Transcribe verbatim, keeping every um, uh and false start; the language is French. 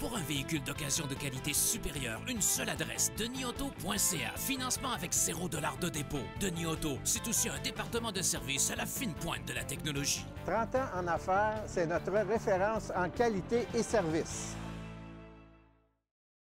Pour un véhicule d'occasion de qualité supérieure, une seule adresse, denis auto point c a. Financement avec zéro dollar de dépôt. Denis Auto, c'est aussi un département de service à la fine pointe de la technologie. trente ans en affaires, c'est notre référence en qualité et service.